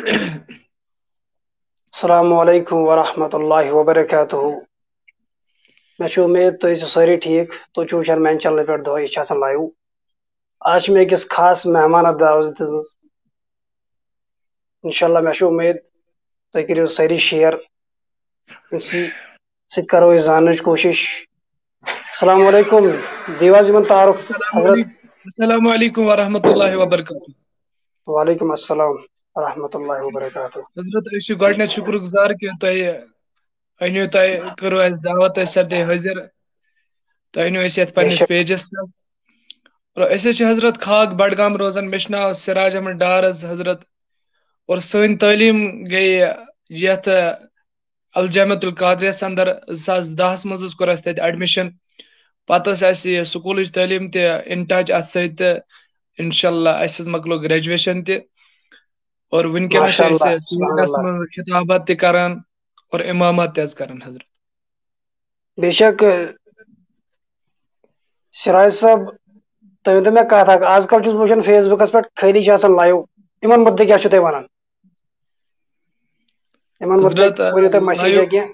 السلام علیکم ورحمۃ اللہ وبرکاتہ میں امید تھی ساری ٹھیک تھی وچان میانہ چینل پہ دہ یہ لائیو آج میں أکس خاص مہمان دعوت دِژمٕژ انشاءاللہ میں امید تُہۍ کٔرِو سٲری شیئر أمسٕے سۭتۍ کرو أسۍ زاننٕچ کوٗشش السلام علیکم دیو حظ یِمن تعارف حضرت السلام علیکم ورحمۃ اللہ وبرکاتہ وعلیکم السلام ورحمۃ اللہ وبرکاتہ حضرت أسۍ چھِ گۄڈٕنیتھ شُکر گزار کہ تۄہہِ أنِو تۄہہِ کٔرٕو اَسہِ دعوت أسۍ سپدے حٲضِر تۄہہِ أنِو أسۍ یتھ بے پننِس شک پیجس پٮ۪ٹھ اور أسۍ حظ چھِ حضرت خاک بڈگام روزان مےٚ چھُ ناو سراج احمد ڈار حظ حضرت اور سٲنۍ تعلیٖم گٔے یتھ الجامعۃ القادریس اندر 2010 منٛز حظ کوٚر اَسہِ تتہِ ایڈمِشن پتہٕ ٲس اَسہِ یہِ سکوٗلٕچ تعلیٖم تہِ اِن ٹچ اتھ سۭتۍ تہٕ انشاءاللہ اَسہِ حظ مۄکلو گریجویشن تہِ اور ونکیٚنس چھِ ماشاء أسۍ اللہ سبحان فیٖلڈس اللہ منٛز خطابت تہِ کران اور امامت تہِ حظ کران حضرت بے شک سراج صاحب تُہۍ ؤنتو مےٚ کتھ اکھ آز کل چھُس بہٕ وٕچھان فیس بُکس پٮ۪ٹھ خٲلی چھِ آسان لایِو یِمن مُتعلق کیٛاہ چھِو تُہۍ ونان یِمن مُتعلق حضرت ؤنِو تُہۍ مسیجا کینٛہہ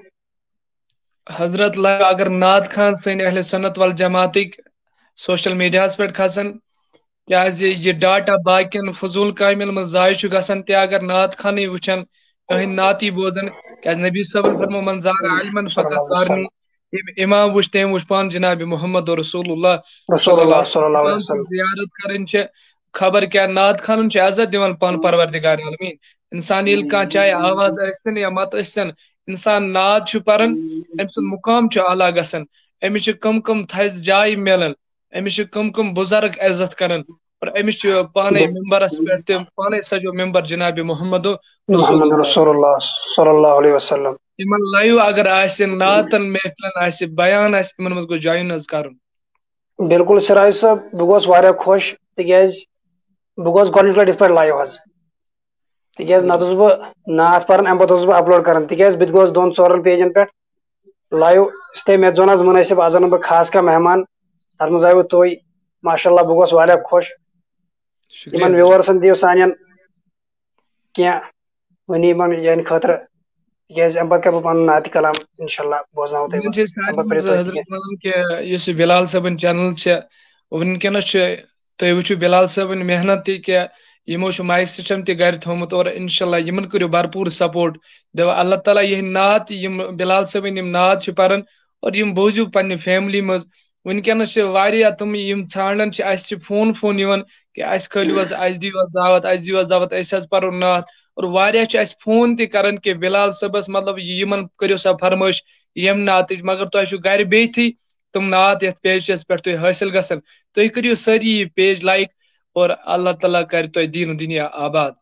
حضرت اگر ناد خان سن اہل سنت وال جماعتٕکۍ سوشل میڈیاہس پٮ۪ٹھ کھسان کیازِ یہِ ڈاٹا باقین فضوٗل کامٮ۪ن منٛز ضایہِ چھُ گژھان تہِ اگر ناد خانٕے وٕچھان أہٕنٛدۍ نعتی بوزان کیازِ نبی صٲبن فرمو من زار علمن صلی فقط اللہ علیہ زارنی وسلم امام وٕچھ تٔمۍ وٕچھ پان جناب محمد رسول اللہ رسول صلی اللہ اللہ علیہ صلی وسلم اللہ علیہ امام سٕنٛز وسلم زیارت کرٕنۍ چھِ خبر کیٛاہ ناد خانن چھُ عزت دِوان پان پروردگار عالمیٖن انسان ییٚلہِ کانٛہہ چاہے آواز ٲسۍتن یا مت ٲسۍتن انسان ناد چھُ پران أمۍ سُنٛد مقام چھُ اعلیٰ گژھان أمِس چھِ کم تھزِ جایہِ مِلان أمِس چھِ کم بُزرگ عزت کران اور أمِس چھُ پانے ممبرس پٮ۪ٹھ تہِ پانے سجو ممبر جناب محمد رسول محمد اللہ رسول اللہ صلی اللہ علیہ وسلم یِمن لایو اگر آسہِ نعتن محفلن آسہِ بیان آسہِ یِمن منٛز گوٚژھ جویِن حظ کرُن بالکل سراج صٲب بہٕ گوس واریاہ خۄش تِکیازِ بہٕ گوس گۄڈنِچ لٹہِ یِتھ پٲٹھۍ لایِو حظ تِکیازِ نتہٕ اوسُس بہٕ نعت پران امہِ پتہٕ اوسُس بہٕ اپلوڈ کران تِکیازِ بہٕ تہِ گوس 2-4 پیجن پٮ۪ٹھ لایِو اسلیے مےٚ زون حظ مُنٲسِب آز انہٕ بہٕ خاص کانٛہہ مہمان تتھ منٛز آیوٕ تُہۍ ماشاء اللہ بہٕ گوس واریاہ خۄش شُکریہ یِمن ویورسن دِیِو سانٮ۪ن کینٛہہ ؤنِو یِمن یِہنٛدِ خٲطرٕ تِکیازِ امہِ پتہٕ کرٕ بہٕ پنُن نعتِ کلام انشاءاللہ بوزناوو تۄہہِ وۄنۍ بہٕ چھِ أسۍ امہِ سارنٕے پتہٕ پٔرِو منٛز تُہۍ تہِ حضرت کینٛہہ ونان کہِ یُس یہِ بلال صٲبن چینل چھِ ونکیٚنس چھُ تُہۍ وٕچھِو بلال صٲبن محنت تہِ کہِ یِمو چھُ مایک سسٹم تہِ گرِ تھومُت اور انشاءاللہ یِمن کٔرِو بھرپوٗر سپورٹ دپان اللہ تعالیٰ یِہنٛدۍ نعت یِم بلال صٲبٕنۍ یِم نعت چھِ پران اور یِم بوٗزِو پننہِ فیملی منٛز ونکیٚنس چھِ واریاہ تِم یِم ژھانڈان چھِ اسہِ چھِ فون یِوان کہِ اسہِ کھٲلِو حظ اسہِ دِیِو حظ دعوت اسہِ دِیِو حظ دعوت أسۍ حظ پرو نعت اور واریاہ چھِ اسہِ فون تہِ کران کہِ بلال صٲبس مطلب یِمن کٔرِو سا فرمٲیش ییٚمہِ نعتٕچ مگر تۄہہِ چھُو گرِ بِہتھٕے تِم نعت یتھ پیجس پٮ۪ٹھ تُہۍ حٲصِل گژھان تُہۍ کٔرِو سٲری یہِ پیج لایک اور اللہ تعالیٰ کرِ تۄہہِ دیٖن و دُنیا آباد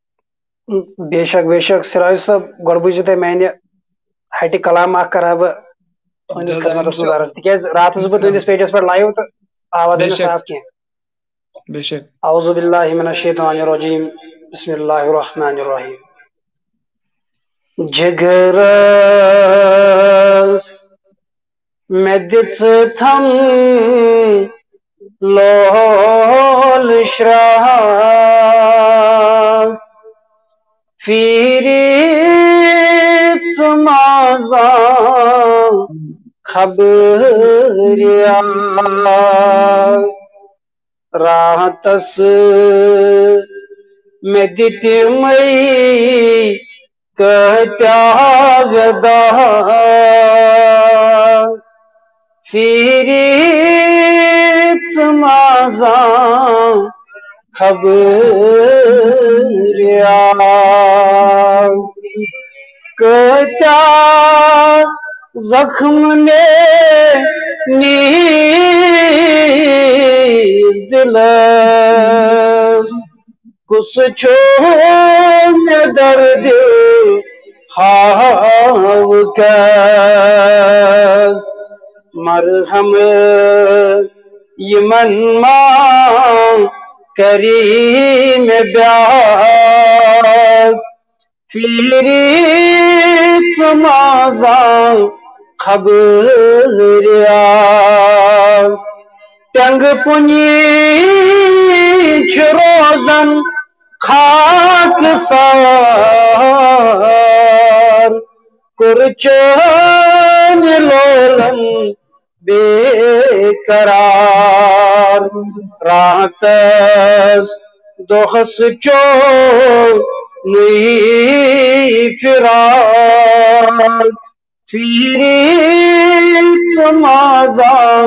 بے شک سراج صٲب گۄڈٕ بوٗزِو تُہۍ میانہِ ہٹہِ کلام اکھ کرٕ ہا بہٕ تُہنٛدِس خدمتس منٛز عرض تِکیازِ راتھ اوسُس بہٕ تُہنٛدِس پیجس پٮ۪ٹھ لایِو تہٕ آواز آیہِ بے نہٕ شک صاف کینٛہہ بے شک اعوذ باللہ من الشیطان الرجیم بسم اللہ الرحمن الرحیم جگرس مےٚ دِژٕتھم لول شرٛاکھ پھیٖرِ ژٕ منٛزان خبریاکھ راتس مےٚ دِتِمَے کۭتیاہ وٮ۪داہ پھیٖرِ ژٕ منٛزان خبریاکھ کۭتیاہ زخم نیٖز دِلس کُس چھُ مےٚ دردِ ہاوٕکس مرہم یِمن ما کری مےٚ بیاکھ پھیٖرِ ژٕ منٛزان خبریاکھ ٹنگہٕ پُنی چھُ روزان خاک سار چون لولن بے قرار راتس دخس چون نئی فرار فیری سمازاں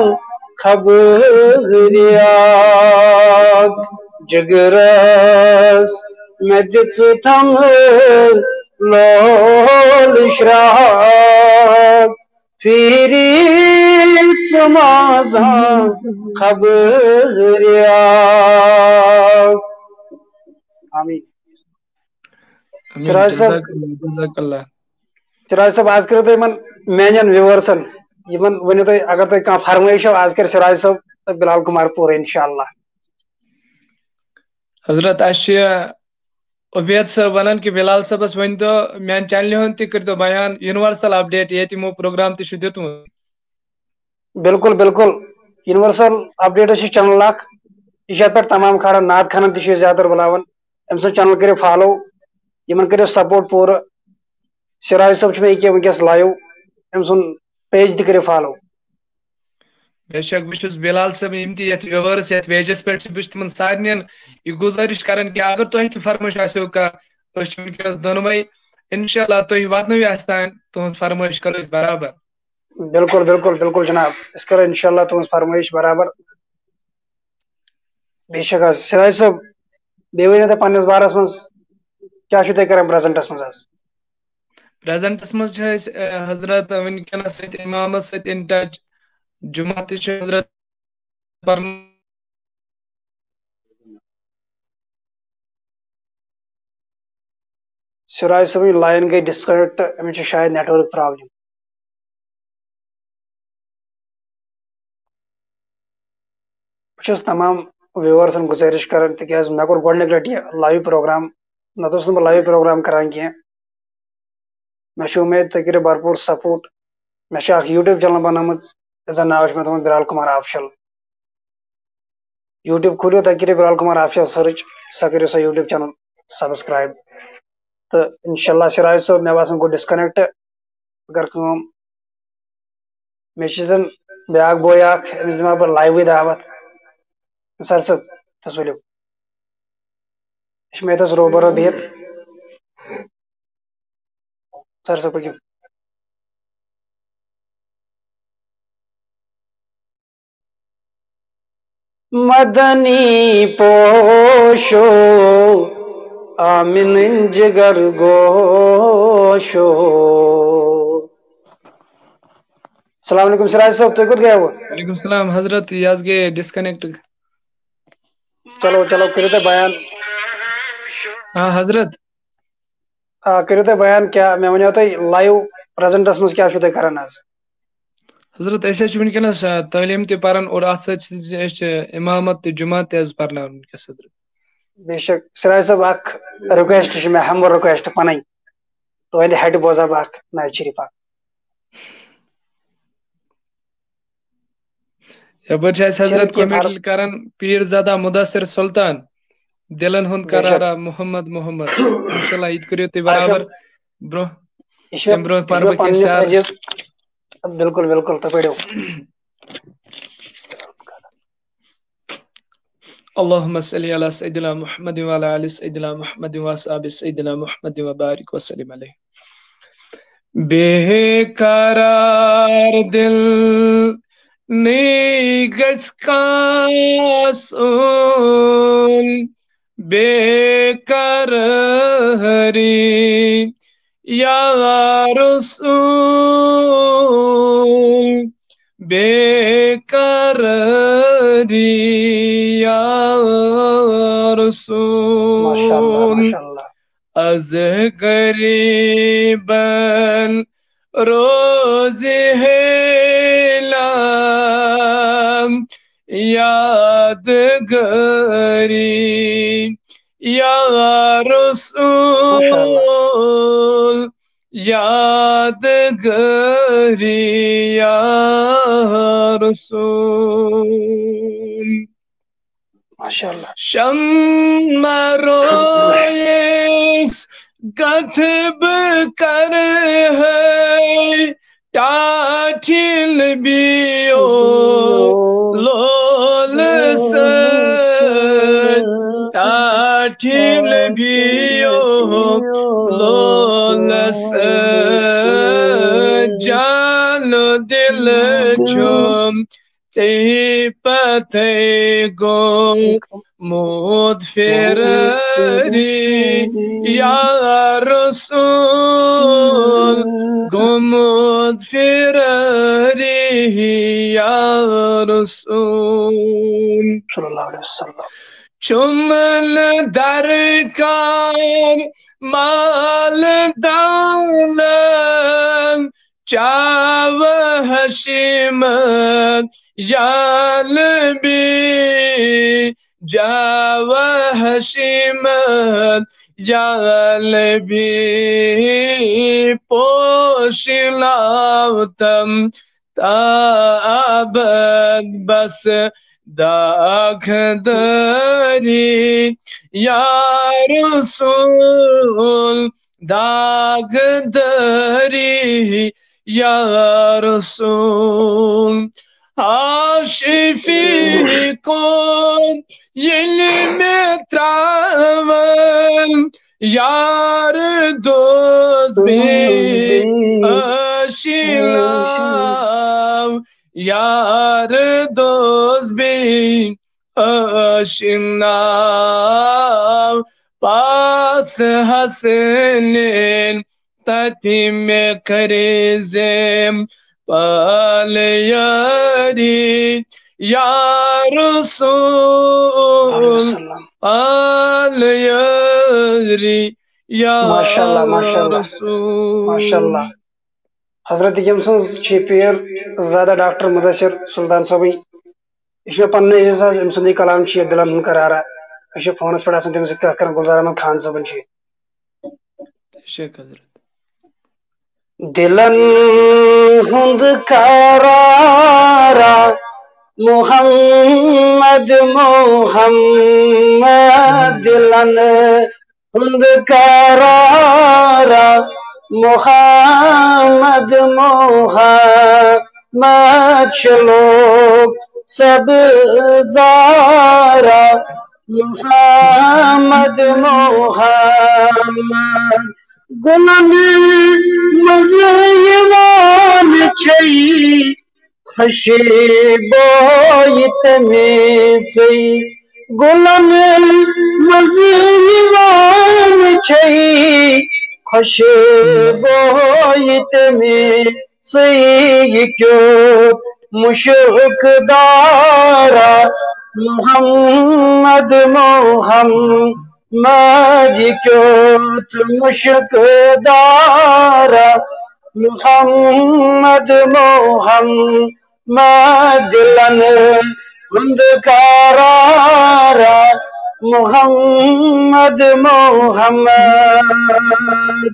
خبریات جگرس میں دس تھم لول شراک فیری سمازاں خبریات آمین سراج صاحب جزاک اللہ سراج صاحب آز کرو تھی میان ویورسن ونو تھی اگر تھی کھانا فرمائش آز کر سراج صاحب تو بلال کمار پور انشاءاللہ حضرت عبید صاحب ونان کہ بلال صاحبس ون تو میان چینل ہند تہ کرتو بیان یونیورسل اپڈیٹ یہ تمو پروگرام تہ دیتمت بالکل بالکل یونیورسل اپڈیٹ چینل اخ یہ پہ تمام کھڑان ناد خانن تہ زیادہ تر بلاوان ام سن چینل کرو فالو یمن کرو سپورٹ پور سراج صاحب یہ ونکس لائیو ام سن پیج تہ کرو فالو بے شک بہت بلال صاحب یم تہ یت ویورس یت پیجس پہ بہت تمن سارن یہ گزارش کران کہ اگر تہ تہ فرمائش آسو کھانا ونکس دونوے انشاءاللہ تھی واتنو آستان تہذ فرمائش کرو برابر بالکل بالکل بالکل جناب اس کرو انشاءاللہ تہذ فرمائش برابر بے شک سراج صاحب بیٚیہِ ؤنِو تُہۍ پننس بارس منٛز کیٛاہ چھِو تُہۍ کران پریزنٹس منٛز حظ پریزنٹس منٛز چھِ أسۍ حضرت ونکیٚنس سۭتۍ امامس سۭتۍ ان ٹچ جمعہ تہِ چھُ حضرت سراج صاحب لائن گئی ڈسکنیکٹ امس شاید نیٹ ورک پرابلم بہٕ تمام ویورسن گزارش کران تکیاز مےٚ کوٚر گۄڈنِکۍ لٹہِ یہِ لایو پروگرام نتہٕ اوسُس نہٕ بہٕ لایو پروگرام کران کینٛہہ مےٚ چھِ اُمید تُہۍ کٔرِو بھرپوٗر سپورٹ مےٚ چھِ اکھ یوٗٹیوب چینل بنٲومٕژ یتھ زن ناو چھُ مےٚ تھوٚومُت بلال کمار آفشل یوٗٹیوب کھوٗلِو تُہۍ کٔرِو بلال کمار آفشل سٔرٕچ سۄ کٔرِو سۄ یوٗٹیوب چینل سبسکرایب تہٕ انشاءاللہ سراج صٲب مےٚ باسان گوٚو ڈسکنیکٹ اگر کٲم مےٚ چھِ زن بیاکھ بوے اکھ أمِس دِمہٕ ہا بہٕ لایوٕے دعوت سر صٲب تُہۍ ؤلِو یہِ چھُ مےٚ ییٚتھس روبرو بِہِتھ سر صٲب پٔکِو مدنی پوشو آمن جگر گوشو السلام علیکم سراج صاحب تُہۍ کوٚت گٔیوٕ وعلیکم السلام حضرت یہ گئی ڈسکنیکٹ چلو چلو کٔرِو تُہۍ بیان ہاں حضرت کٔرِو تُہۍ بیان کیٛاہ مےٚ ؤنِو تُہۍ لایو پریزنٹس منٛز کیٛاہ چھِو تُہۍ کران حظ حضرت أسۍ چھِ ونکیٚنس تعلیٖم تہِ پران اور اتھ سۭتۍ أسۍ چھِ امامت تہِ جمعہ تہِ حظ پرناوان ونکیٚس حضرت بے شک سراج صاحب اکھ رِکویسٹ چھِ مےٚ ہمبل رِکویسٹ پنٕنۍ تُہنٛدِ ہٹہِ بوزا بہٕ اکھ نعت شریٖف اکھ یپٲرۍ چھِ اَسہِ حضرت کومیڈی کران پیٖر زادہ مُدثر سلطان دلن ہُنٛد قرارا محمد محمد انشاءاللہ یہِ تہِ کٔرِو تُہۍ برابر برونٛہہ تمہِ برونٛہہ پرٕ بہٕ کینٛہہ شعر بالکل بالکل تُہۍ پٔرِو اللهم صل على سيدنا محمد وعلى آل سيدنا محمد وأصحاب سيدنا محمد وبارك وسلم عليه بے قرار دل نیگس کاسون بے قراری یا رسول بے قراری یا رسول از غریبن روز ہیلم یادگاری یا رسول یادگاری یا رسول ماشاءاللہ شمع رویس कथब कर है टाठिल बियो लोल टाठिल बियो लोल जान दिल छुम ते पथे गो मोद फेरी या रसूल गोमोद फेरी या रसूल सल्लल्लाहु अलैहि वसल्लम चुमन दरकार माल दालन चाव हशीमत याल भी जाव हशीमत याल भी पोशिलावतम ताबद बस दाख दरी या रसूल दाग दरी या रसूल आशिफी कौन यली में त्रावन यार दोस्त भी अशिलाव यार दोस्त भी अशिनाव पास हसनेन तथी में करेजेम पाल यारी या रसूल पाल यारी या माशाल्लाह माशाल्लाह रसूल माशाल्लाह हजरत यमसन पीर ज़्यादा डॉक्टर मुदसर सुल्तान साहब यह पन्न एजाज अम सुंद कलाम दिलन हूं करारा फोनस पे तम सत गुलजार अहमद खान साहब दिलन हुंद करारा मोहम्मद मोहम्मद दिलन हुंद करारा मोहम्मद मोहम्मद चलो सब ज़ारा मोहम्मद मोहम्मद गुलाम मज़यवान छई खशे बोयत में सई गुलाम मज़यवान छई खशे बोयत में सई क्यों मुशक दारा मोहम्मद मोहम्मद क्यों मुशक दारा मोहम्मद मोहम्मद दिलन हुंद करारा मोहम्मद मोहम्मद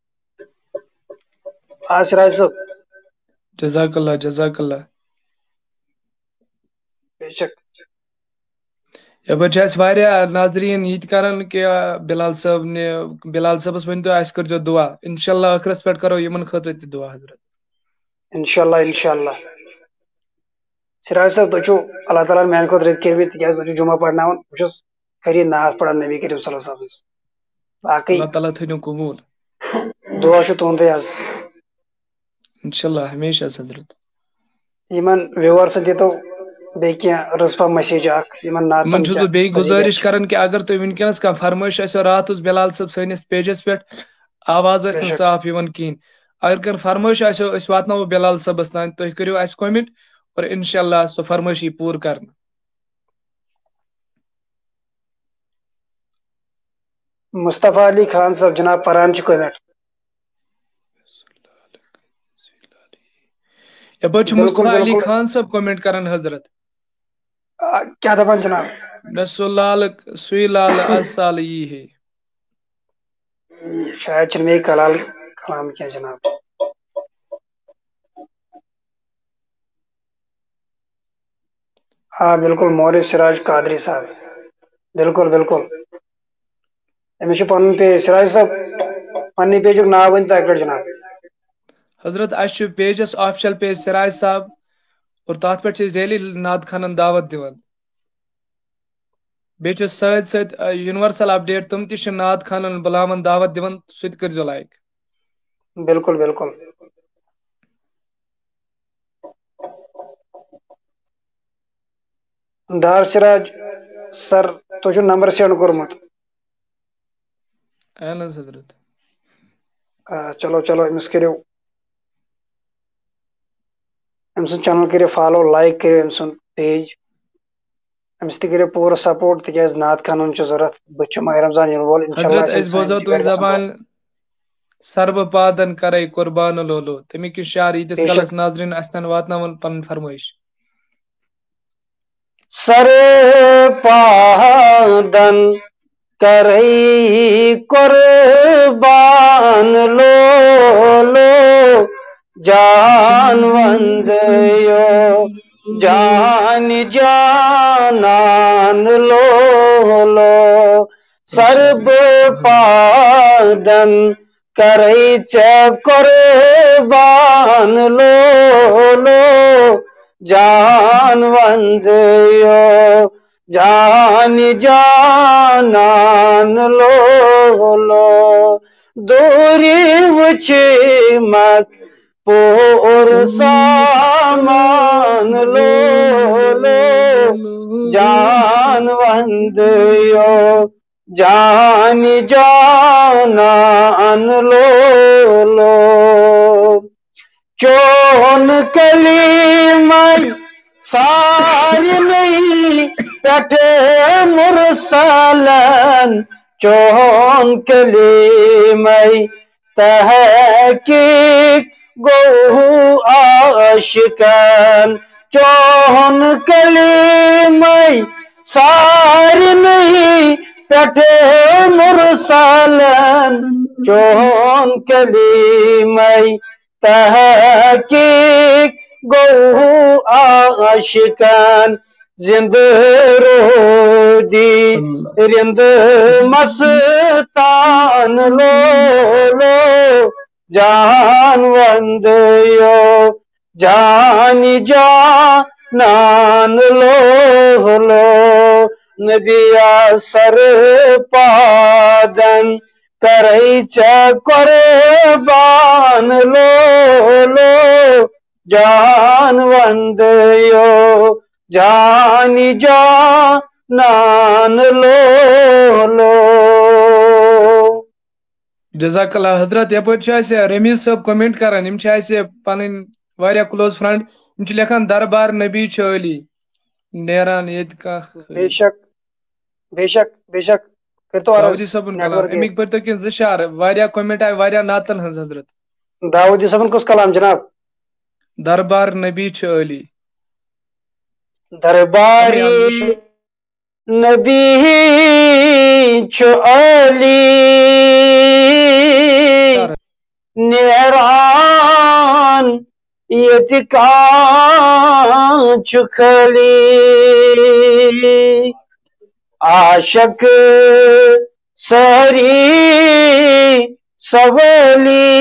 सिराज साहब जज़ाकल्लाह जज़ाकल्लाह बेशक यपर नाजरीन यह करान कि बिलाल साहबस वन तो कर दुआ इंशाल्लाह आखिरस पे करो यमन खतर त दुआ हजरत इंशाल्लाह इंशाल्लाह सिराज साहब तुझु अल्लाह ताला मैन खुद रत कर तुझु जुमा पढ़नावन बस करी नात पढ़ान नबी करीम सल्लल्लाहु अलैहि वसल्लम बाकी अल्लाह ताला थो कबूल दुआ तुंदे इंशाल्लाह हमेशा हजरत यमन व्यूअर्स दितो बे रस्पा मैसेज नातन बे गुजारिश करन कि अगर तुम वनकस कह फरमाइश रात बिलाल सब सैनिस पेजस पे आवाज साफ कहें अगर कह फरमाइश वातनो बिलाल सबस तान तुम करो कमेंट और इंशाल्लाह सो फरमाइश पूर कर मुस्तफ़ा अली खान साहब जनाब परान कमेंट यपर मुस्तफ़ा अली खान साहब कमेंट करन हजरत क्या दपान जनाब नसुलाल सुलाल असाल यी है शायद में कलाल कलाम क्या जनाब हाँ बिल्कुल मौलवी सिराज कादरी साहब बिल्कुल बिल्कुल अमिश पन पे सिराज साहब پنہ پیج ناو ون تو اکہ جناب. حضرت اس پیجس آفیشل پیج سراج صاحب اور تات پہ ڈیلی ناد خانن دعوت دیوان. بیچ ست ست یونیورسل اپڈیٹ تم تہ ناد خانن بلاون دعوت دیوان سہ تہ کرزو لائک. بالکل بالکل. ڈار سراج سر تہ نمبر سینڈ کورمت. اہن حضرت. چلو چلو امس کرو ام سن چینل کرو فالو لائک کرو ام سن پیج امس تہ کرو پورا سپورٹ تکیاز نعت خانن چھ ضرورت بچ ماہ رمضان ین وول انشاءاللہ حضرت اس بوزو تہ زبان سرب پادن کرے قربان لولو تمیک شعر یتس کلس ناظرین استن واتناون پن فرمائش. سر پادن کرئی قربان لولو جان وندیو جان جانان لولو سرب پادن کرئی چ قربان لولو جان وندیو جان جانان لولو دوری وچھی مت پور سامان لولو جان وندیو جان جانان لولو چون کلیمائی ساری نہیں پٹھے مرسلن چون کلیمائی تحقیق گو عاشقان چون کلیمائی ساری نہیں پٹھے مرسلن چون کلیمائی تحقیق گو عاشقان زند رودی رند مستان لولو جان وندیو جان جانان لولو نبی سر پادن کرئی چ قربان لولو جان وندیو جان جانان لولو. جزاک اللہ حضرت. یپر رمیز صاحب کمنٹ کران یم پن واریاہ کلوز فرینڈ یم لکھان دربار نبی علی نیران یت بے شک بے شک بے شک داودی صبن کلام امیک پرتو کن زشار واریاہ کمنٹ آئی واریاہ نعتن ہنز حضرت. داودی صبن کس کلام جناب؟ دربار نبی علی. درباری نبی علی نیران یتکان چکلی عاشق سری سولی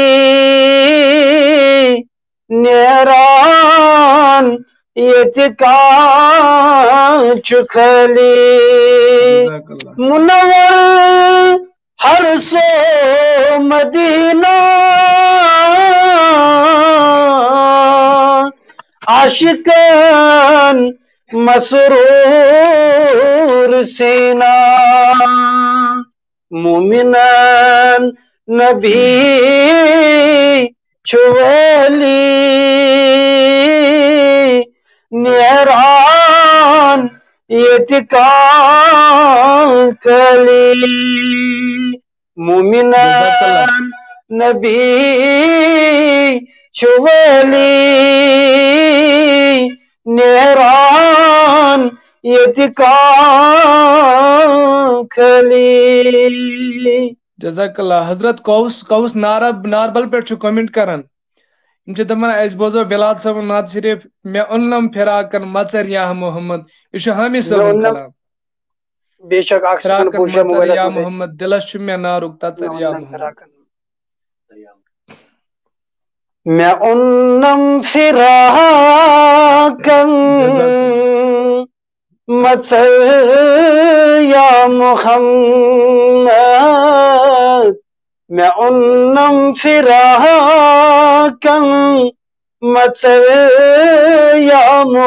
نیران یتکان چکلی منور ہر سو مدینہ عاشقان مسرور سینہ مومنان نبی چولی نیران یتکان کلی مومنان نبی چولی نیران یتکان کلی. جزاک اللہ حضرت. کوس ناربل پہ کمنٹ کران دپان اس بوزو بلال صاحب نعت شریف میں انم فراقن مچر یا محمد یہ حامی صاحب کلام. بے شک فراقن مچر یا محمد دلس چھ میں نارک تچر یا محمد. میں انم فراقن مچر یا محمد میں انم فراقن مچر یا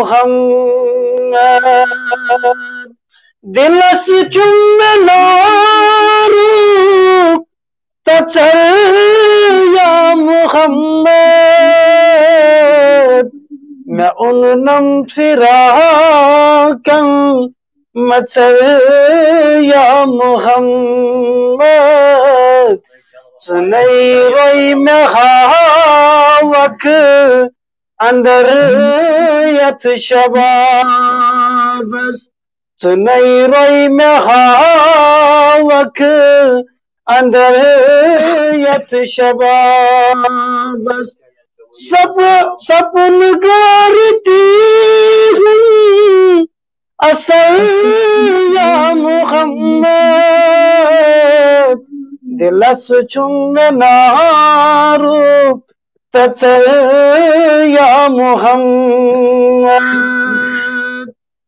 محمد دلس چم نارو تچر یا محمد میں انم فراقن مچر یا محمد سنئی روئی میں ہاوک اندر یت شبابس سنئی روئی میں ہاوک اندر یت شبابس سپن گارتی ہوں اصل یا محمد دلس چم نارو تچر یا محمد.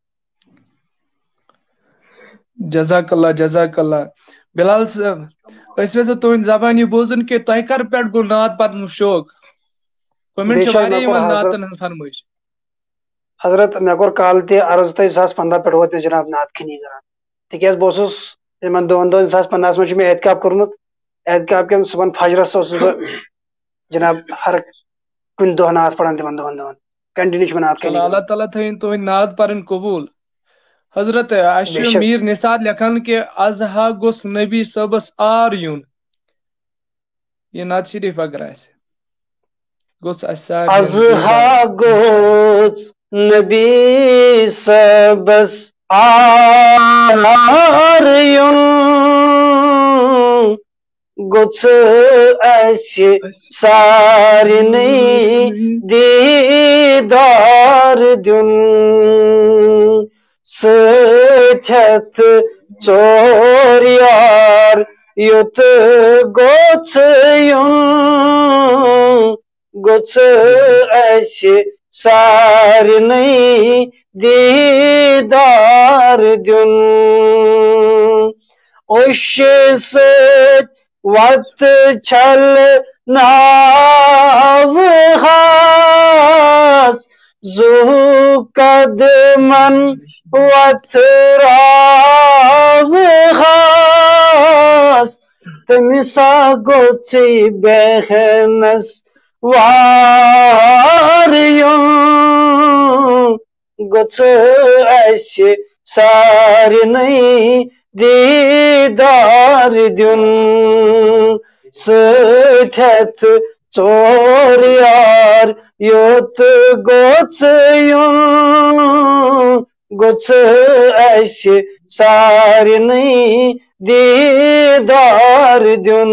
جزاک اللہ بلال صاحب اس ویسے تہند زبانی بوزن کہ تہ کر پہ گو نعت پرن شوق کمنٹ چھ واریاہ یوان نعتن ہنز فرمائش. حضرت مے کور کال تہ عرض 2015 پہ ووت مے جناب نعت کھنی کران تکیاز بہ اوسُس یمن دۄہن 2015 مجھ مے احتکاب کورمُت احتکاب کٮ۪ن صبحن فجرس اوسُس بہ جناب ہر کُنہِ دۄہ نعت پران تمن دۄہن کنٹِنیو چھُ مےٚ نعت کھنی. اللہ تعالیٰ تھٲیِن تُہنٛدۍ نعت پرٕنۍ قبوٗل. حضرت اَسہِ چھُ میٖر نثار لیکھان کہ ازہا گوٚژھ نبی صٲبس آر یُن یہ نعت شریف اگر آسہِ گوٚژھ اَسہِ سارنٕے ازہا گوٚژھ نبی صٲبس آر یُن گوٚژھ اَسہِ سارنٕے دیٖدار دیُن سۭتۍ ہٮ۪تھ ژور یار یوٚت گوٚژھ یُن گوٚژھ اَسہِ سارنٕے دیٖدار دیُن اوٚشہِ سۭتۍ وَتہٕ چھلناوہاس زُو قدمن وتھراوہاس تٔمِسا گوٚژھٕے بیہنس وار یُن گوٚژھ اَسہِ سارنٕے دیٖدار دیُن سۭتۍ ہٮ۪تھ ژور یار یوٚت گوٚژھ یُن گوٚژھ اَسہِ سارنٕے دیٖدار دیُن.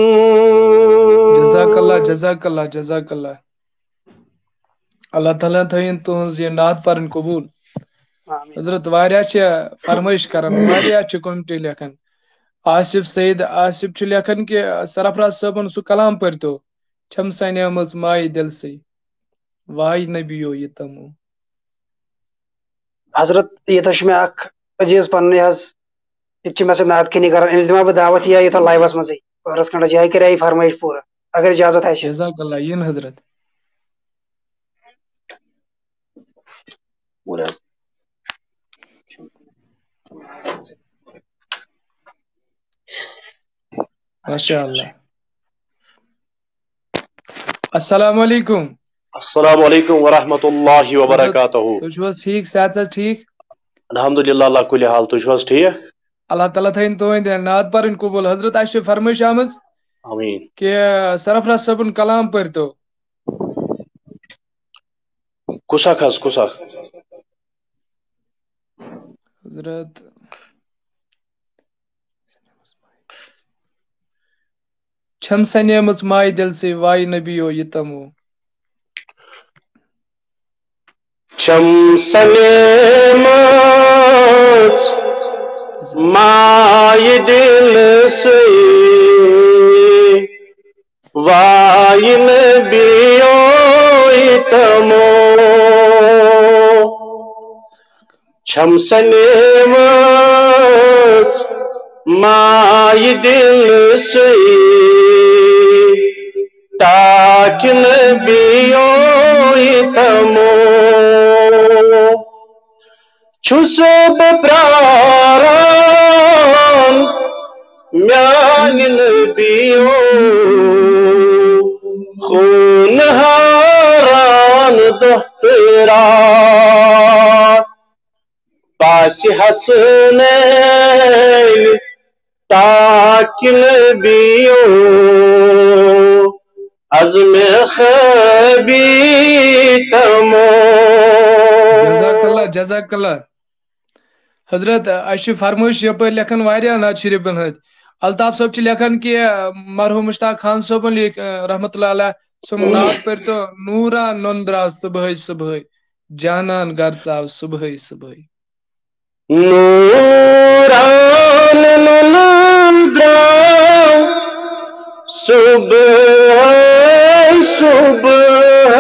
جزاک اللہ اللہ تعالیٰ تھٲیِن تُہنٛز یہِ نعت پرٕنۍ قبوٗل. حضرت واریاہ چھِ فرمٲیش کران واریاہ چھِ کوٚمنٹی لیکھان. آصف سعید آصف چھُ لیکھان کہ سرفراز صٲبن سُہ کلام پٔرۍتو چھم سنیمٕژ مایہِ دِلسٕے واے نبیو یہِ تمو. حضرت ییٚتٮ۪تھ چھُ مےٚ اکھ عزیٖز پننُے حظ ییٚتہِ چھِ مےٚ سۭتۍ نعت کھنی کران أمِس دِمہٕ بہٕ دعوت یا یوٚتھن لایوس منٛزٕے ٲرس کھنڈس یہِ کرِ یہِ فرمٲیش پوٗرٕ اگر اجازت آسہِ. جزاک اللہ یِن حضرت. ماشاء اللہ. السلام علیکم. السلام علیکم ورحمۃ اللہ وبرکاتہ. تُہۍ چھِو حظ ٹھیک صحت حظ ٹھیک؟ الحمدللہ اللہ کُلہِ حال. تُہۍ چھِو حظ ٹھیک؟ اللہ تعالیٰ تھٲیِن تُہنٛدۍ نعت پرٕنۍ قبوٗل. حضرت اَسہِ چھِ فرمٲیش آمٕژ آمیٖن کہ سرفراز صٲبُن کلام پٔرۍتو. کُس اکھ حظ کُس اکھ؟ حضرت چھم سنیمٕژ مایہِ دِلسٕے واے نبیو یہِ تمو. چھم سنیمٕژ مایہِ دِلسٕے Vay Nebiyo itamo Çam senemet May dil se Tak Nebiyo itamo Çusub praran Myani Nebiyo Khun haran dohtera Pasi hasneyn Tak Nebiyo Azme khabitamo جزاک اللہ حضرت اش فرمائش یپ لکھن واریاہ نعت شریفن ہند الطاف صاحب لکھن کہ مرحوم مشتاق خان صاحبن رحمۃ اللہ علیہ سم نعت پر تو نورا نندرا صبح صبح جانان گر ژاو صبح صبح نوران نندرا صبح صبح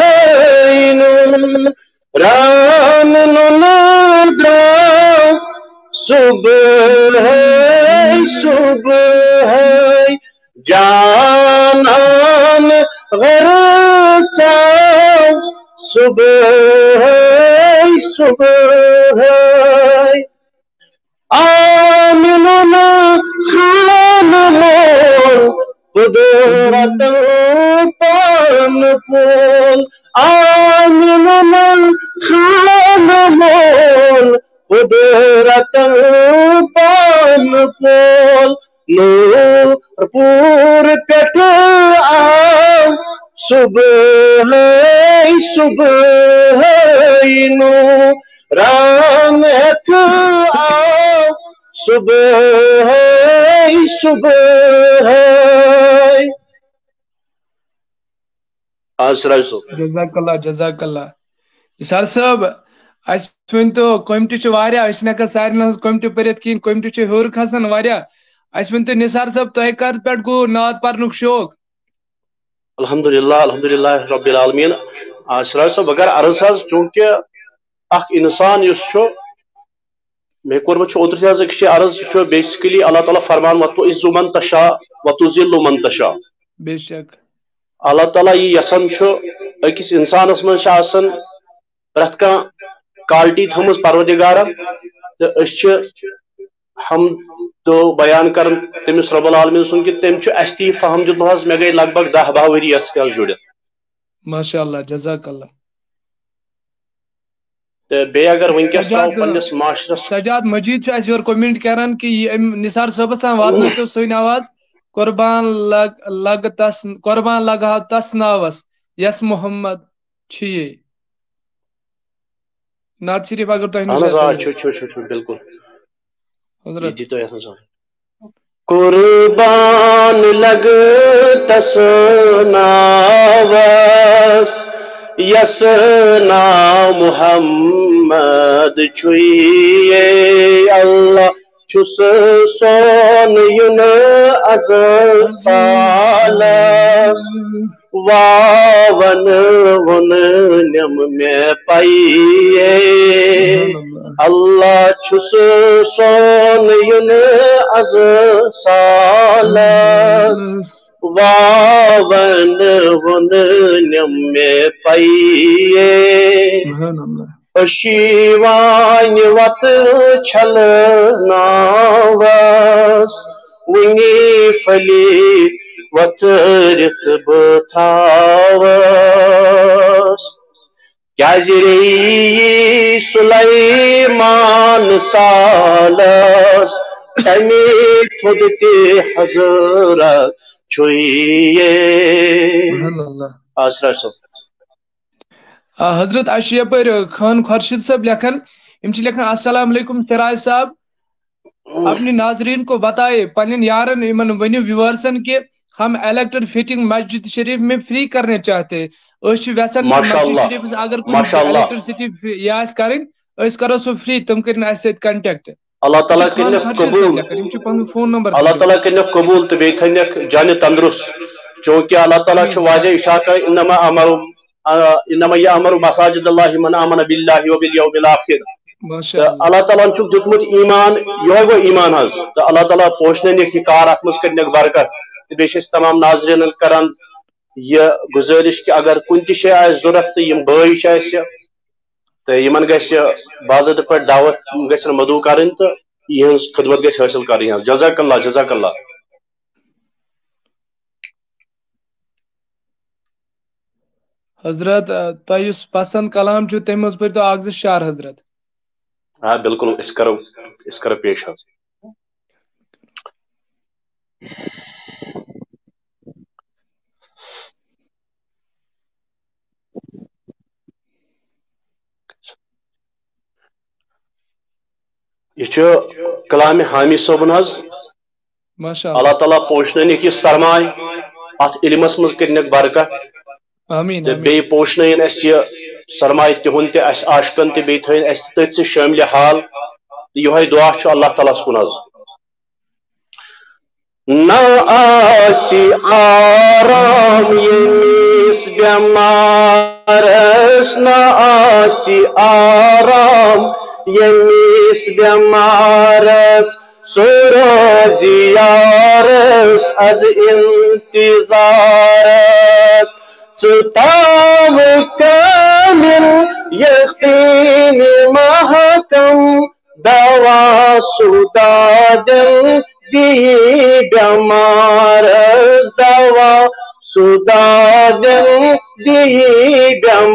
نوران نندرا صبح صبح جانان غرچا صبح صبح آمنون خان مول قدرت پان پول آمنون خان مول قدرت پان پول نور پور پٹ آو صبح صبح نوران ہتھ آو صبح صبح سراج صاحب جزاک اللہ نثار صاحب اس ونتو کومٹی چھ واریاہ اس نکا سارن ہز کومٹی پرت کین کومٹی چھ ہور کھسن واریاہ اس ونتو نثار صاحب تہ کر پٹ گو نعت پرنک شوق الحمدللہ رب العالمین سراج صاحب اگر عرض حظ چونکہ اخ انسان یس چھو مے کورمت اوتر تہ حظ عرض چھو بیسیکلی اللہ تعالیٰ فرمان وتو عز من تشاء وتو ذل من تشاء بے شک اللہ تعالیٰ یہ یسان چھو اکس انسانس من چھ آسان پرت کان کالٹی تھمز پروردگارن تو اس ہم تو بیان کرن تمس رب العالمین سن کہ تم اس تی فہم دیتمت مے گئی لگ بھگ 10-12 ؤری اس جڑت ماشاء اللہ جزاک اللہ تو بی اگر ونکس پنس معاشرس سجاد مجید اس یور کومنٹ کران کہ نثار صاحبس تام واتنٲیتو سٲنۍ آواز قربان لگا تس ناوس یس محمد چھ نعت شریف اگر تہ بالکل حضرت قربان لگ تس ناوس یس نا محمد چھوئیے اللہ چھس سون ین از سالس واون ون نم میں پائیے اللہ چھس سون ین از سالس واون ون نم میں پائیے اشیوان وط چھل ناوس ونی فلی وط رت بتھاوس کیا زری سلیمان سالس تمی تھود تی حضرت چھوئیے آسرا صاحب حضرت اش یپر خان خورشید صاحب لکھن لکھن السلام علیکم سراج صاحب اپنے ناظرین کو بتائے پنن یارن امن ونیو ویورسن کہ ہم الیکٹر فٹنگ مسجد شریف میں فری کرنے چاہتے ویسن مسجد شریف اگر الیکٹرسٹی یہ آس کریں اس کرو سو فری تم کرن اس سۭتۍ کنٹیکٹ اللہ تعالیٰ کرنک قبول فون نمبر اللہ تعالیٰ کرنک قبول تو بیٚیہِ تھٲینکھ جانہِ تندرست چونکہ اللہ تعالیٰ واضح اشارہ انما یامر مساجد اللہ من آمن باللہ وبالیوم الاخر. اللہ تعالیٰ دیتمت ایمان یہ گو ایمان حض تو اللہ تعالیٰ پوشن یہ کار ات مز کر برکت تو بیس تمام ناظرین کران یہ گزارش کہ اگر کن تہ شے آس ضرورت تو یم بھائی تو یمن گژھِ باضابطہ پٲٹھۍ دعوت گژھن مدعو کرٕنۍ تو یہٕنٛز خدمت گژھِ حٲصِل کرٕنۍ حظ. جزاک اللہ جزاک اللہ. حضرت تۄہہِ یُس پسند کلام چھُ تمہِ منٛز پٔرۍتو اکھ زٕ شعر حضرت. ہاں بالکل اس کرو پیش حظ. یہ کلام حامی صٲبُن حظ. اللہ تعالیٰ پوشنٲیِکھ یہِ سرمایہ اتھ علمس منٛز کٔرنکھ برکت آمیٖن تہٕ بیٚیہِ پوشنٲیِن اَسہِ یہِ سرمایہ تِہُنٛد تہِ اَسہِ عاشقن تہِ بیٚیہِ تھٲیِن اَسہِ تٔتھۍ سۭتۍ شٲملِ حال تہٕ یِہوٚے دعا چھُ اللہ تعالیٰ ہس کُن حظ. نہ آسہِ آرام ییٚمِس بٮ۪مارس نہ آسہِ آرام ییٚمِس بٮ۪مارس سُہ روزِ یارس از انتظارس ژٕ تھاو کامل یقین محکم دوا سُدادن دِیہِ بٮ۪مارس دوا سُدادن دِیہِ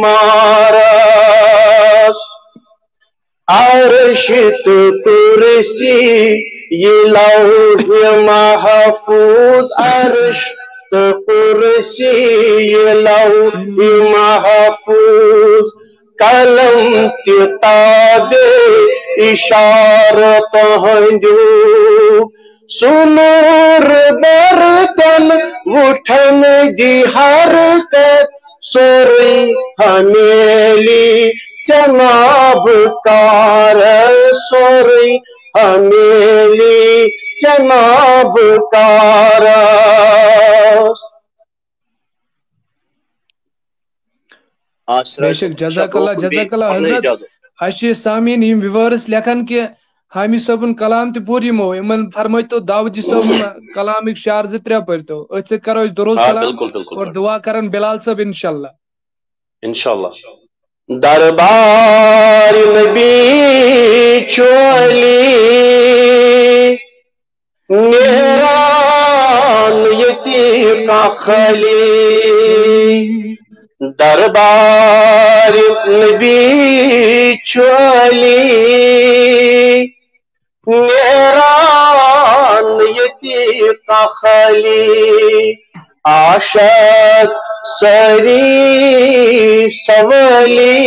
بٮ۪مارس. عرش تہٕ کُرسی یہِ لوح محفوظ عرش تہٕ کُرسی یہِ لوح محفوظ قلم تہِ تابے اِشارٕ تُہنٛدیُک سُہ نوٗر برتن وُٹھن دِ حرکت سورُے ہمیلی جناب کار سورُے ہمیلی جناب کار. بے شک جزاک اللہ حضرت. اچھے سامعین یم ویورس لیکھان کہ حامی صٲبُن کلام تہِ پوٚر یِمو یِمن فرمٲیتو داؤدی صٲبُن کلامٕکۍ شعر زٕ ترٛےٚ پٔرۍتو أتھۍ سۭتۍ کرو أسۍ درود سلام اور دعا کرن بلال صٲب انشاءاللہ. انشاءاللہ. دربار نبی چولی نیران یتی کا خلی دربار نبی چولی نیران یتی کا خلی عاشق سری سولی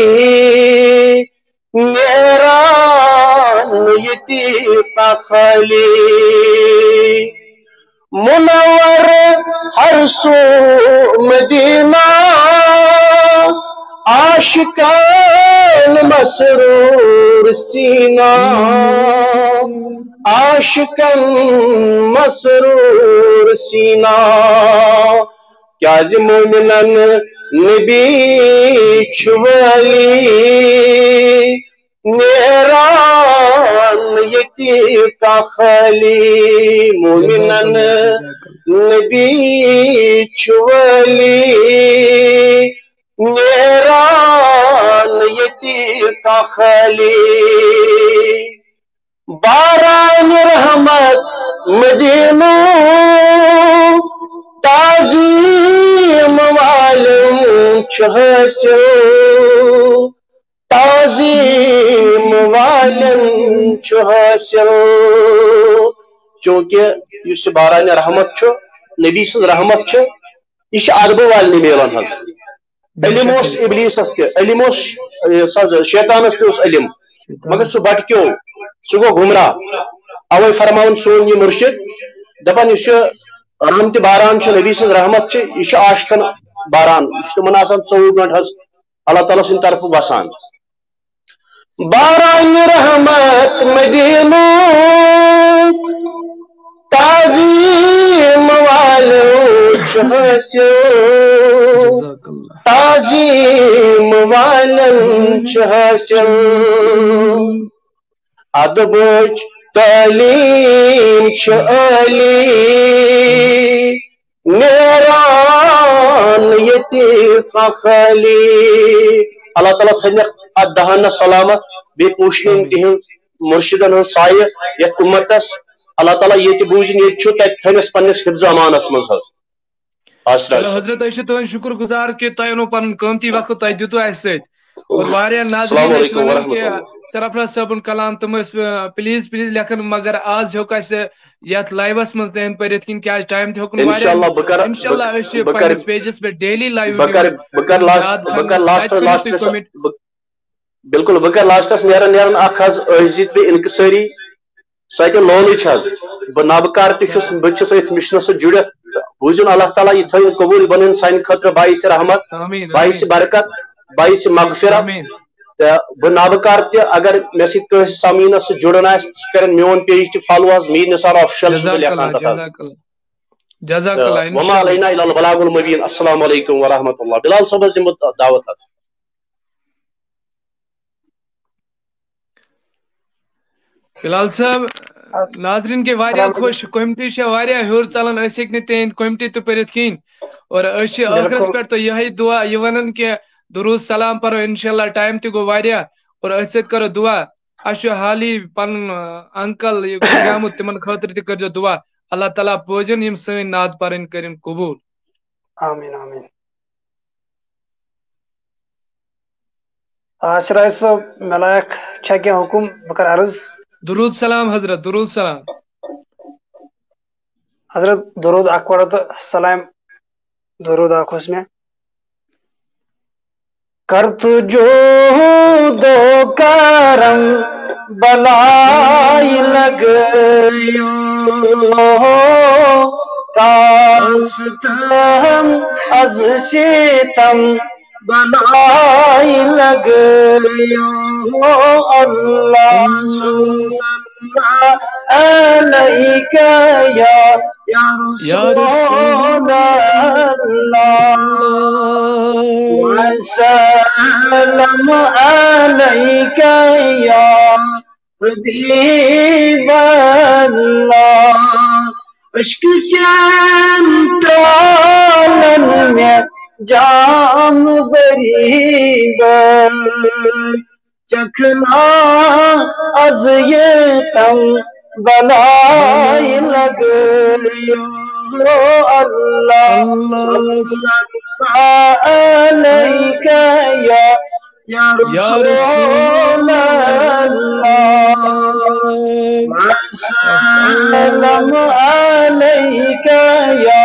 نیران یتی کا خلی منور ہر سو مدینہ عاشقان مسرور سینہ عاشقان مسرور سینہ کیازِ مومنن نبی چھُ ولی نیران یتی کا خلی مومنن نبی چھُ ولی نیران یتی کا خلی باران رحمت مدینہ تعظیم والم چھُ حٲصِل تعظیم والم چھُ حٲصِل چونکہ یُس یہِ باران رحمت چھُ نبی سٕنٛز رحمت چھِ یہِ چھِ ادبہٕ والنہِ میلان حظ. علم اوس ابلیسس تہِ علم اوس شیطانس تہِ اوس علم مگر سُہ بٹکیو سُہ گوٚو گمراہ اوے فرماوُن سون یہِ مُرشد دپان یُس یہِ رحمتِ باران چھُ نبی سٕنٛز رحمت چھِ یہِ چھُ عاشقن باران یہِ چھُ تِمن آسان 24 گٲنٛٹہٕ حظ اللہ تعالیٰ سٕنٛدِ طرفہٕ وسان. باران رحمت مدینہ تعظیم والو حاصل جزاک اللہ تعظیم والن حاصل ادبچ تعلیم عالی نیران یتی خالی اللہ تعالیٰ تھنک ات دہن سلامت بی پوشن تہذ مرشدن ہن سایہ یت امتس اللہ تعالیٰ یہ بوجن یہ تھنس پنس حفظ امانس مز حضرت أسۍ چھِ تُہٕنٛدۍ شُکر گُزار کہ تۄہہِ اونو پنُن قۭمتی وقت تۄہہِ دِتوٕ اَسہِ سۭتۍ اور واریاہ السلام ناظریٖن ٲسۍ علیکم وَنان ورحمۃ کہ اللہ طرفراز صٲبُن کلام تِم ٲسۍ پلیٖز پلیٖز لیکھان مگر آز ہیوٚک اَسہِ یتھ لایوس منٛز تِہنٛدۍ پٔرِتھ کِنۍ کیازِ ٹایم تہِ ہیوٚکُن واریاہ انشاءاللہ انشاءاللہ أسۍ چھِ بہٕ پننِس پیجس پٮ۪ٹھ ڈیلی لایو بہٕ دِوان کر یاد کھالنہٕ تتہِ کٔرِو تُہۍ کومنٹ بالکل بہٕ کر لاسٹس نیران اکھ حظ أسۍ بہٕ انکسٲری سۄ تہِ لونٕچ حظ بہٕ نابکار تہِ چھُس بہٕ چھُس أتھۍ مشنس سۭتۍ جُڑِتھ بوٗزِن اللہ تعالیٰ یہِ تھٲیِن قبوٗل بنٲیِن سانہِ خٲطرٕ باعث رحمت آمیٖن باعث برکت باعث مغفرت آمیٖن تہٕ بہٕ نابکار تہِ اگر مےٚ سۭتۍ کٲنٛسہِ سامعیٖنس سۭتۍ جُڑُن آسہِ سُہ کرن میون پیج تہِ فالو حظ میٖر نثار آفشل چھُس بہٕ جزاک لیکھان اللہ تتھ حظ جزاک اللہ جزاک اللہ وما انشاءاللہ علینا الا البلاغ المبین السلام علیکم ورحمۃ اللہ بلال صٲبس دِمہٕ بہٕ دعوت حظ بلال صاحب ناظرین کے واریاہ السلام خوش کومٹی چھِ واریاہ ہیوٚر ژلان أسۍ ہیٚکۍ نہٕ تِہنٛدۍ کومٹی تہِ پٔرِتھ کِہیٖنۍ اور أسۍ چھِ ٲخرس بالکل پٮ۪ٹھ تۄہہِ یِہے دعا یہِ وَنان کہِ درود سلام پرو انشاءاللہ ٹایم تہِ گوٚو واریاہ اور أتھۍ سۭتۍ کرو دعا اَسہِ چھُ حالی پنُن انکل یہِ گُزریومُت تِمن خٲطرٕ تہِ کٔرزیٚو دعا اللہ تعالیٰ بوزن یِم سٲنۍ نعت پرٕنۍ کٔرِنۍ قبوٗل آمین آمین سراج صٲب مےٚ لایق چھا کینٛہہ حُکُم بہٕ کرٕ عرض درود سلام حضرت درود سلام حضرت درود اکھ پڑھو تہٕ سلام درود اکھ اوس مےٚ کر تجھو دو کرم بلائی لگیو کاستم از ستم بلائی لگیو اللہ صلی اللہ علیک یا رسول اللہ وسلم علیک یا حبیب اللہ عشق کے پیالن میں جام بریب چکھنا از یہ تم بلائی لگیو اللہ صلی اللہ علیک یا رسول اللہ وسلم علیک یا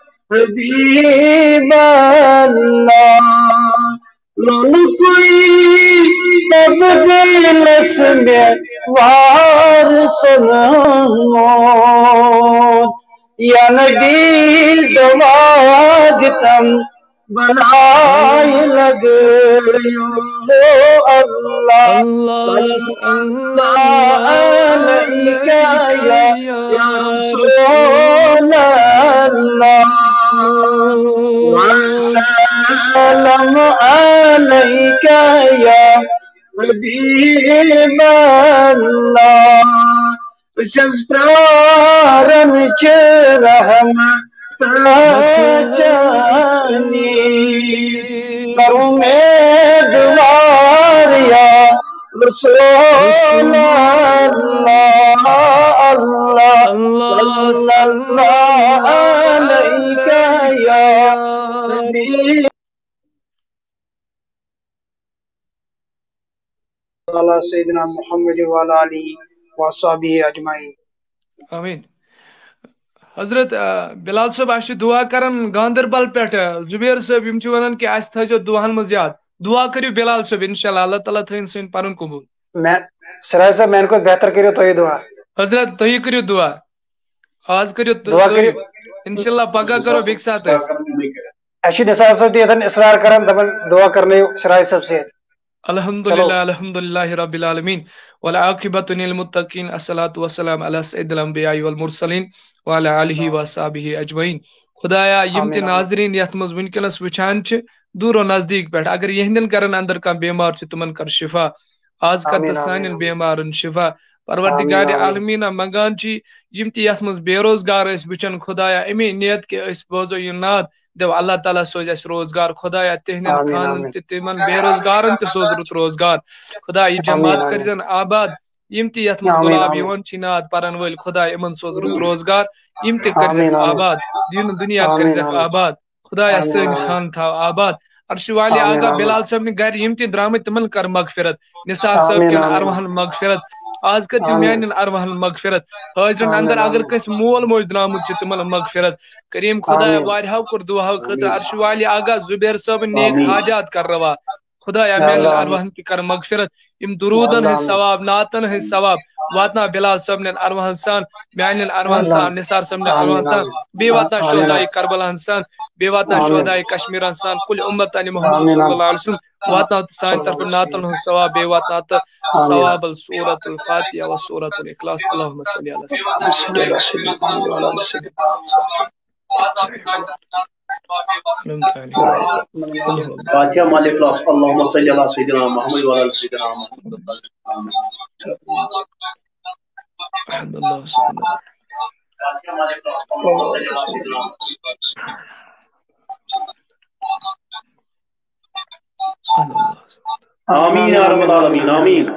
حبیب اللہ لون کوئی تبدیلس میں وار سنو یا نبی دواگتم بلائی لگیو اللہ صلی اللہ علیک یا رسول اللہ وسلم علیک یا حبیب اللہ سز پرارن چ رحمت چانیس کروں میں دوار یا رسول اللہ اللہ صلی اللہ علیک یا حبیب اللہ سیدنا محمد وعلی آلہ وصحبہ اجمعین آمین حضرت بلال صٲب اَسہِ چھِ دعا کران گاندربل پٮ۪ٹھ زُبیر صٲب یِم چھِ وَنان کہِ اَسہِ تھٲیزیو دُعاہن منٛز یاد دعا کٔرِو بلال صٲب انشاءاللہ اللہ تعالیٰ تھٲیِن سٲنۍ پرُن قبوٗل میں سراج صاحب میانہِ کھۄتہٕ بہتر کٔرِو تُہۍ دعا حضرت تُہی کٔرِو دعا آز کٔرِو دعا تُہۍ کٔرِو انشاءاللہ پگاہ کرو بیٚکہِ ساتہٕ أسۍ اَسہِ چھُ نثار صٲب تہِ ییٚتٮ۪ن اصرار کران دپان دعا کرنٲیِو سراج صٲب سۭتۍ الحمدللہ الحمدللہ رب العالمین والعاقبۃ للمتقین الصلاۃ والسلام علی سید الانبیاء والمرسلین وعلی آلہ وصحبہ اجمعین خدایا یم تہ آمین آمین ناظرین یتھ مز ونکس وچھان دور و نزدیک پہ اگر یہندین گرن اندر کان بیمار تمن کر شفا آز کل تو آمین آمین سان بیمارن شفا آمین پروردگار آمین عالمینہ منگان چی یم تہ یتھ مز بے روزگار وچن خدایا امی نیت کہ بوزو یہ ناد دو اللہ تعالیٰ سوز اس روزگار خدایا تہندین آمین خانن آمین تمن بے روزگارن تہ سوز رت روزگار خدا یہ آمین جماعت آمین کرزن آباد یم تہ یتھ مز آمین گلاب آمین یون چھ ناد پرن ول خدا یمن سوز رت روزگار یم تہ کرزک آمین آمین آباد دین دنیا آمین کرزک آمین آباد خدایا آمین سن آمین خان تھا آباد عرش والی آمین آگا آمین بلال صاحب نے گھر یم تہ درامت تمن کر مغفرت نثار صاحب آمین کین آمین ارواحن مغفرت آز کر آمین میان ارواحن مغفرت حاضرن اندر آمین اگر آمین کس مول موج درامت تمن مغفرت کریم خدا آمین وارہو کر دعاو خطر عرش والی آگا زبیر صاحب نیک حاجات کر روا خدا یا میان اللہ آمین ارواحن کر مغفرت یم یا درودن اللہ ہز آمین ثواب نعتن ہز ثواب واتنا بلال صاحب ارواحن سان میان یا ارواحن اللہ سان نثار صاحب ارواحن آمین سان بی واتنا آمین شہدائی کربلا سان بی واتنا آمین شہدائی کشمیر سان کل امت محمد آمین صلی آمین اللہ علیہ وسلم واتنا سان صلی طرف اللہ علیہ نعتن ہز ثواب بی واتنا وسلم آمین ثواب السورة الفاتحة والسورة الإخلاص اللهم صل على سيدنا بسم اللہ سیدنا محمد وعلی آلہ سیدنا قل محمد هو الله فاتحة مع الإخلاص اللهم صل على سيدنا محمد وعلى آل سيدنا محمد. أحد الله الصمد فاتحة مع الإخلاص اللهم صل على سيدنا أحد الله الصمد. آمين يا رب العالمين آمين.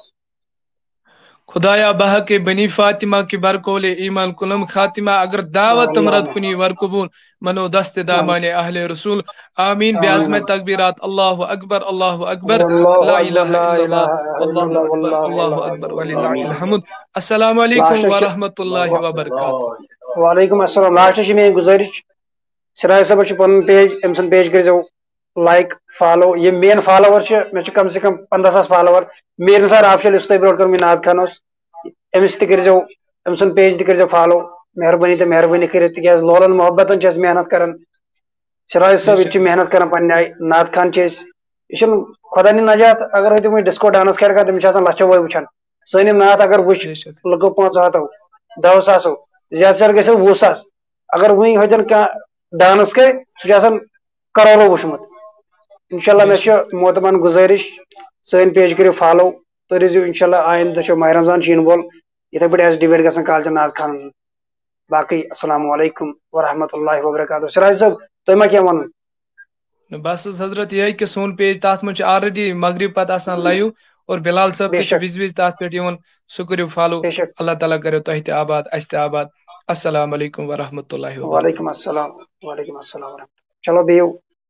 خدایا بہ کے بنی فاطمہ کی برکول ایمان کلم خاتمہ اگر دعوت تمرد کنی ورکبون منو دست دامان اہل رسول آمین آمین بعزم تکبیرات اللہ اکبر اللہ اکبر واللہ لا اکبر الہ لا الا الہ اللہ الا واللہ اللہ اکبر واللہ اللہ واللہ اکبر واللہ وللہ واللہ الحمد السلام علیکم لاسٹ ورحمۃ اللہ وبرکاتہ وعلیکم السلام لاسٹ میری گزارش سراج صاحب پن پیج ام سن پیج کرزو لائک فالو یہ مین فالوور مے کم سے کم 15,000 فالوور میر نثار آفشل اس برو کر ناد خان امس ترزو ام سن پیج ترزو فالو مہربانی تو مہربانی کر لولن محبت محنت کران سراج بے صاحب شک یہ محنت کران پنہ آئی ناد خان یہ خدا نی نجات اگر تم ڈسکو ڈانس کھیل کر تمہیں لچھو وے وچان سن نعت اگر وچ بے شک لگو 500 10 ساسو زیادہ زیادہ گھو 20 ساس اگر وی ہتن ڈانس کر سہ کرورو وچمت انشاءاللہ بے شک مے محترمان گزارش سن پیج کرو فالو تھی روزو انشاءاللہ آئندہ ماہ رمضان ین وول اتھے پہ ڈبیٹ گھن کالچہ ناد خان باقی السلام علیکم ورحمۃ اللہ وبرکاتہ سراج صاحب تھی ما کیا ون بس حضرت یہ کہ سون پیج تات من آلریڈی مغرب پتہ آسان لائیو اور بلال صاحب بے تہ شک وز وز تات پہ سہ کرو فالو بے شک اللہ تعالیٰ کرو تہ تہ آباد اس تہ آباد السلام علیکم ورحمۃ اللہ وبرکاتہ وعلیکم السلام وعلیکم السلام ورحمۃ چلو بہو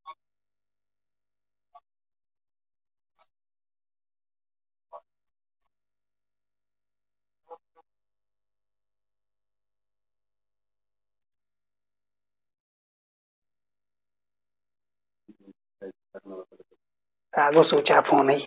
آگو سوچا فون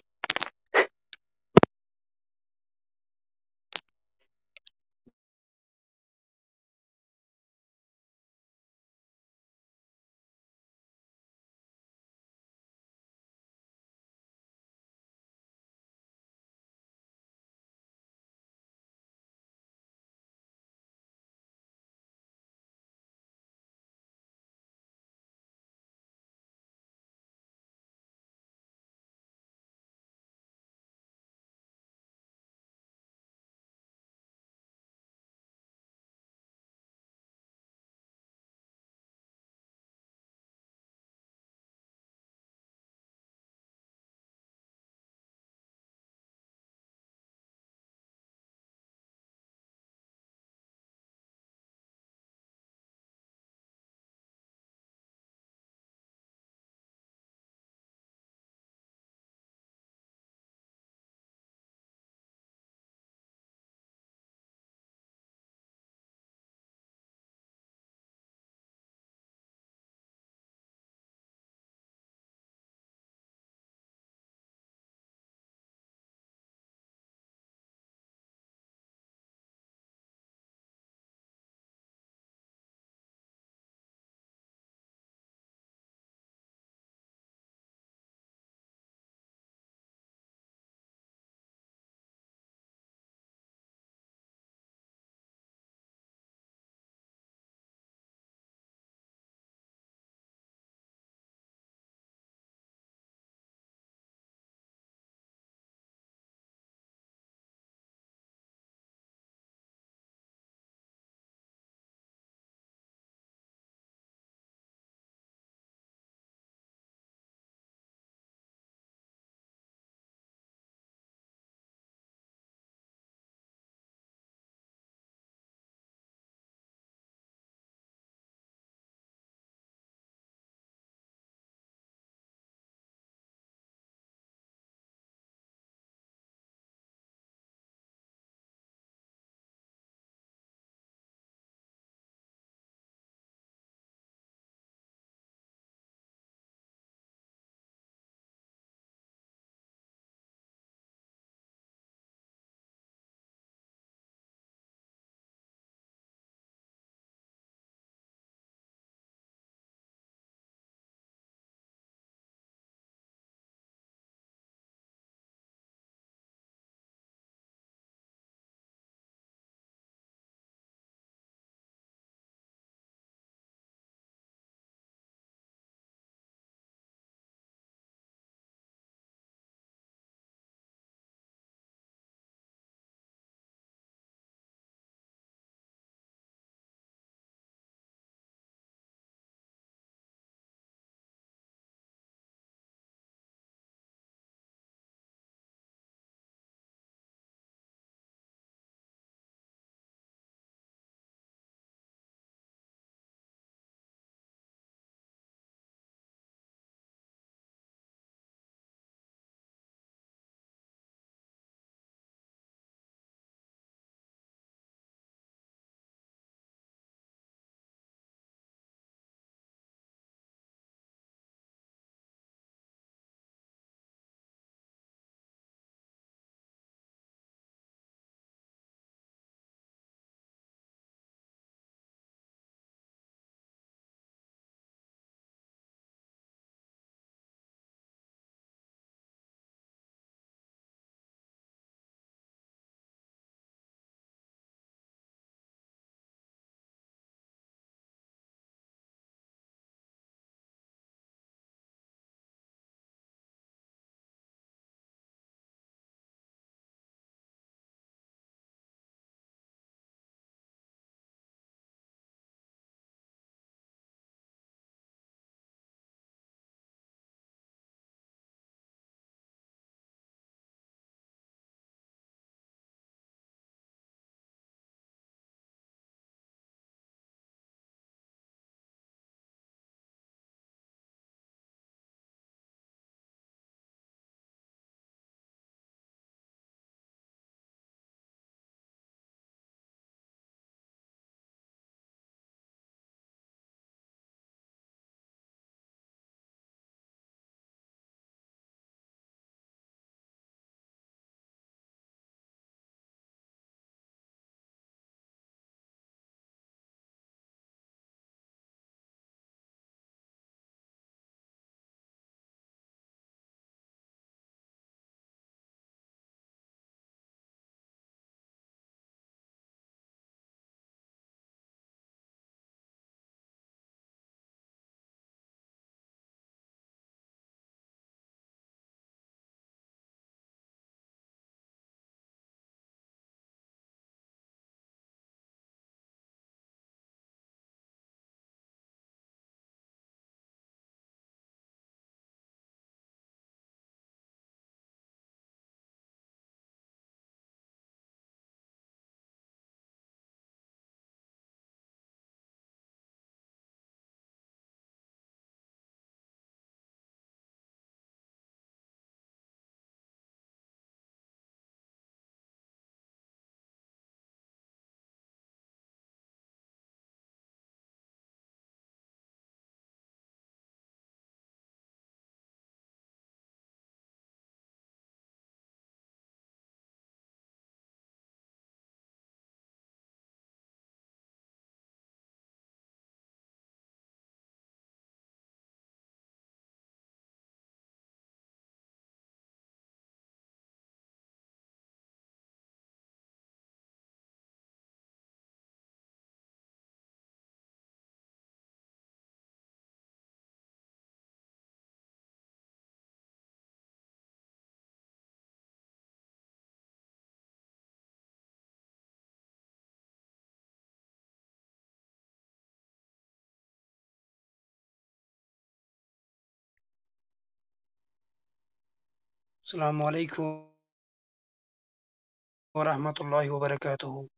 السلام علیکم ورحمۃ اللہ وبرکاتہ.